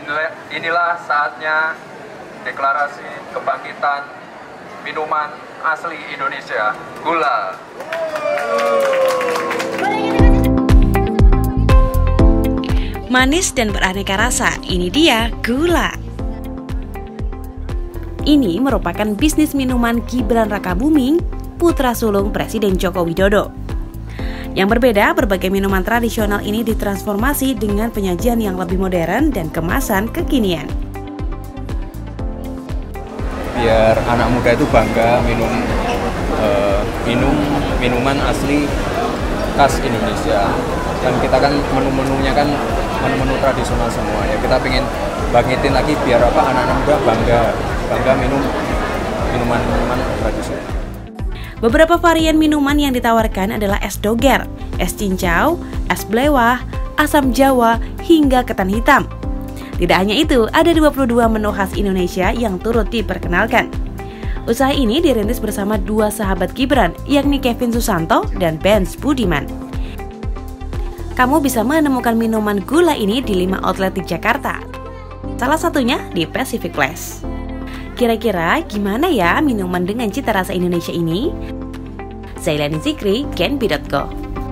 Inilah saatnya deklarasi kebangkitan minuman asli Indonesia, gula. Manis dan beraneka rasa, ini dia gula. Ini merupakan bisnis minuman Gibran Rakabuming, putra sulung Presiden Joko Widodo. Yang berbeda, berbagai minuman tradisional ini ditransformasi dengan penyajian yang lebih modern dan kemasan kekinian. Biar anak muda itu bangga minum minuman asli khas Indonesia. Dan kita kan menu-menunya kan menu-menu tradisional semua ya. Kita pengen bangkitin lagi biar anak-anak muda bangga minum minuman tradisional. Beberapa varian minuman yang ditawarkan adalah es doger, es cincau, es blewah, asam jawa, hingga ketan hitam. Tidak hanya itu, ada 22 menu khas Indonesia yang turut diperkenalkan. Usaha ini dirintis bersama dua sahabat Gibran, yakni Kevin Susanto dan Benz Budiman. Kamu bisa menemukan minuman gula ini di 5 outlet di Jakarta. Salah satunya di Pacific Place. Kira-kira gimana ya minuman dengan cita rasa Indonesia ini? Zailani Zikri, Genpi.co.